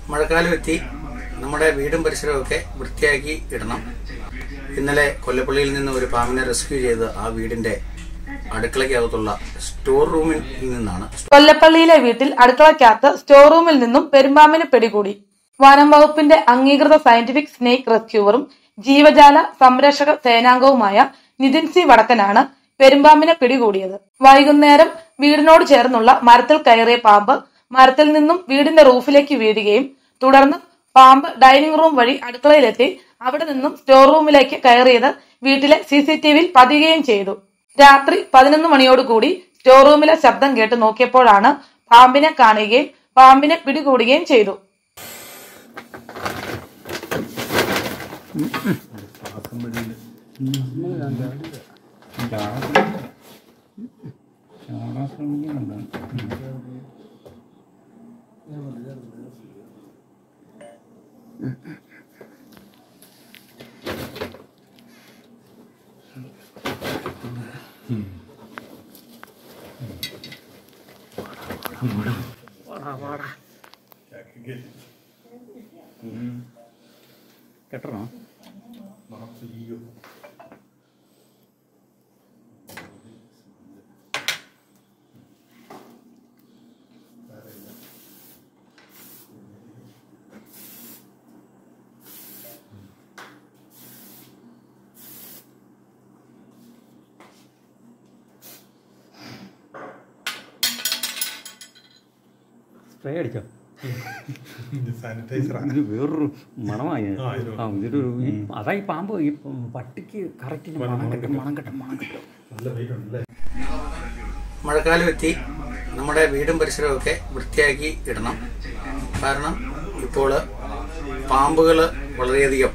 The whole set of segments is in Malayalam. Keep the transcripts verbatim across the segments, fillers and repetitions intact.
മഴക്കാലം എത്തി. നമ്മുടെ വീടും പരിസരമൊക്കെ വൃത്തിയാക്കി ഇടണം. ഇന്നലെ കൊല്ലപ്പള്ളിയിൽ നിന്ന് ഒരു പാമ്പിനെ റെസ്ക്യൂ ചെയ്ത് ആ വീടിന്റെ അടുക്കളയ്ക്കകത്തുള്ള സ്റ്റോർ റൂമിൽ നിന്നാണ്. കൊല്ലപ്പള്ളിയിലെ വീട്ടിൽ അടുക്കളയ്ക്കകത്ത് സ്റ്റോർ റൂമിൽ നിന്നും പെരുമ്പാമ്പിനെ പിടികൂടി. വനം വകുപ്പിന്റെ അംഗീകൃത സയന്റിഫിക് സ്നേക് റെസ്ക്യൂവറും ജീവജാല സംരക്ഷക സേനാംഗവുമായ നിതിൻ സി വടക്കനാണ് പെരുമ്പാമ്പിനെ പിടികൂടിയത്. വൈകുന്നേരം വീടിനോട് ചേർന്നുള്ള മരത്തിൽ കയറിയ പാമ്പ് മരത്തിൽ നിന്നും വീടിന്റെ റൂഫിലേക്ക് വീഴുകയും തുടർന്ന് പാമ്പ് ഡൈനിങ് റൂം വഴി അടുക്കളയിലെത്തി അവിടെ നിന്നും സ്റ്റോർ റൂമിലേക്ക് കയറിയത് വീട്ടിലെ സി സി ടി വിയിൽ പതിയുകയും ചെയ്തു. രാത്രി പതിനൊന്ന് മണിയോടുകൂടി സ്റ്റോർ റൂമിലെ ശബ്ദം കേട്ട് നോക്കിയപ്പോഴാണ് പാമ്പിനെ കാണുകയും പാമ്പിനെ പിടികൂടുകയും ചെയ്തു. കെട്ടണോ? സ്പ്രേ അടിച്ചോ? ഇത് വേറൊരു മണമായി. ആ ഇതൊരു അതായി പാമ്പ് ഈ പട്ടിക്ക് കറക്റ്റ് മണം കിട്ടും മണം കിട്ടും മണം കിട്ടും. മഴക്കാലം എത്തി. നമ്മുടെ വീടും പരിസരമൊക്കെ വൃത്തിയാക്കി ഇടണം. കാരണം ഇപ്പോൾ പാമ്പുകൾ വളരെയധികം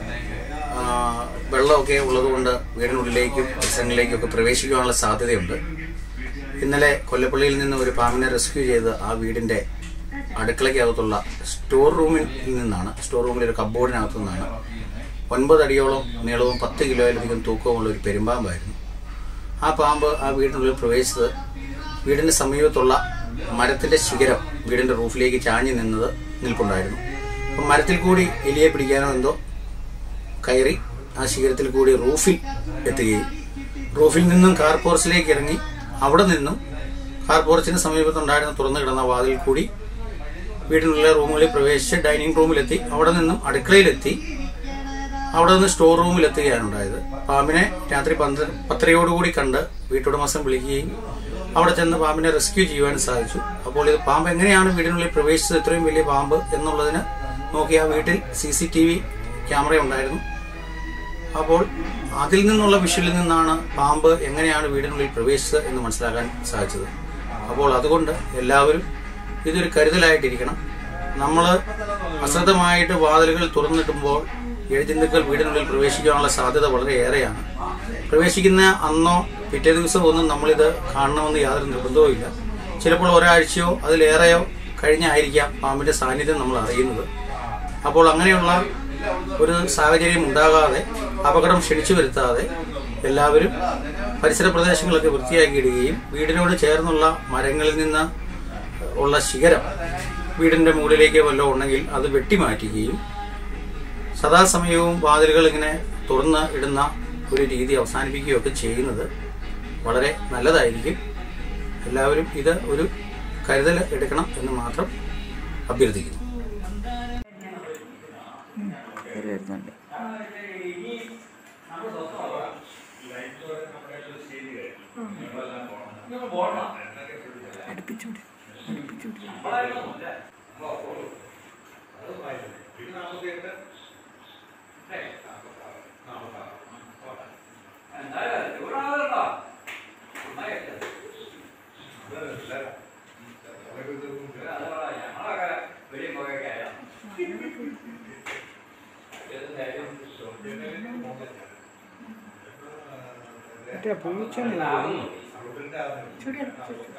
വെള്ളമൊക്കെ ഉള്ളതുകൊണ്ട് വീടിനുള്ളിലേക്കും പരിസരങ്ങളിലേക്കും ഒക്കെ പ്രവേശിക്കാനുള്ള സാധ്യതയുണ്ട്. ഇന്നലെ കൊല്ലപ്പള്ളിയിൽ നിന്ന് ഒരു പാമ്പിനെ റെസ്ക്യൂ ചെയ്ത് ആ വീടിന്റെ അടുക്കളയ്ക്കകത്തുള്ള സ്റ്റോർ റൂമിൽ നിന്നാണ്. സ്റ്റോർ റൂമിലെ ഒരു കബ്ബോർഡിനകത്തു നിന്നാണ്. ഒൻപത് അടിയോളം നീളവും പത്ത് കിലോയിലധികം തൂക്കവുമുള്ള ഒരു പെരുമ്പാമ്പായിരുന്നു. ആ പാമ്പ് ആ വീടിനുള്ളിൽ പ്രവേശിച്ചത് വീടിന് സമീപത്തുള്ള മരത്തിന്റെ ശിഖരം വീടിന്റെ റൂഫിലേക്ക് ചാഞ്ഞു നിന്നത് നിൽപ്പുണ്ടായിരുന്നു. അപ്പം മരത്തിൽ കൂടി എലിയെ പിടിക്കാനോ എന്തോ കയറി ആ ശിഖരത്തിൽ കൂടി റൂഫിൽ എത്തുകയും റൂഫിൽ നിന്നും കാർ പോർച്ചിലേക്ക് ഇറങ്ങി അവിടെ നിന്നും കാർ പോർച്ചിന് സമീപത്തുണ്ടായിരുന്ന തുറന്നു കിടന്ന വാതിൽ കൂടി വീടിനുള്ള റൂമുകളിൽ പ്രവേശിച്ച് ഡൈനിങ് റൂമിലെത്തി അവിടെ നിന്നും അടുക്കളയിലെത്തി അവിടെ നിന്ന് സ്റ്റോർ റൂമിലെത്തുകയാണ് ഉണ്ടായത്. പാമ്പിനെ രാത്രി പന്ത് പത്തരയോടുകൂടി കണ്ട് വീട്ടുടമസ്ഥൻ വിളിക്കുകയും അവിടെ ചെന്ന് പാമ്പിനെ റെസ്ക്യൂ ചെയ്യുവാൻ സാധിച്ചു. അപ്പോൾ ഇത് പാമ്പ് എങ്ങനെയാണ് വീടിനുള്ളിൽ പ്രവേശിച്ചത്, ഇത്രയും വലിയ പാമ്പ് എന്നുള്ളതിന് നോക്കി ആ വീട്ടിൽ C C T V camera ഉണ്ടായിരുന്നു. അപ്പോൾ അതിൽ നിന്നുള്ള വിഷ്വലിൽ നിന്നാണ് പാമ്പ് എങ്ങനെയാണ് വീടിനുള്ളിൽ പ്രവേശിച്ചത് എന്ന് മനസ്സിലാക്കാൻ സാധിച്ചത്. അപ്പോൾ അതുകൊണ്ട് എല്ലാവരും ഇതൊരു കരുതലായിട്ടിരിക്കണം. നമ്മൾ അശ്രദ്ധമായിട്ട് വാതിലുകൾ തുറന്നിടുമ്പോൾ ഇഴജന്തുക്കൾ വീടിനുള്ളിൽ പ്രവേശിക്കാനുള്ള സാധ്യത വളരെ ഏറെയാണ്. പ്രവേശിക്കുന്ന അന്നോ പിറ്റേ ദിവസമോ ഒന്നും നമ്മളിത് കാണണമെന്ന് യാതൊരു നിർബന്ധവും ഇല്ല. ചിലപ്പോൾ ഒരാഴ്ചയോ അതിലേറെയോ കഴിഞ്ഞായിരിക്കാം പാമ്പിന്റെ സാന്നിധ്യം നമ്മൾ അറിയുന്നത്. അപ്പോൾ അങ്ങനെയുള്ള ഒരു സാഹചര്യം ഉണ്ടാകാതെ അപകടം ക്ഷണിച്ചു വരുത്താതെ എല്ലാവരും പരിസര പ്രദേശങ്ങളൊക്കെ വൃത്തിയാക്കിയിടുകയും വീടിനോട് ചേർന്നുള്ള മരങ്ങളിൽ നിന്ന് ഉള്ള ശിഖരം വീടിന്റെ മുകളിലേക്ക് വല്ലതും ഉണ്ടെങ്കിൽ അത് വെട്ടിമാറ്റുകയും സദാസമയവും വാതിലുകൾ ഇങ്ങനെ തുറന്ന് ഇടുന്ന ഒരു രീതി അവസാനിപ്പിക്കുകയൊക്കെ ചെയ്യുന്നത് വളരെ നല്ലതായിരിക്കും. എല്ലാവരും ഇത് ഒരു കരുതൽ എടുക്കണം എന്ന് മാത്രം അഭ്യർത്ഥിക്കുന്നു. അടുപ്പിച്ചൂടി അടുപ്പിച്ചൂടി പൂച്ച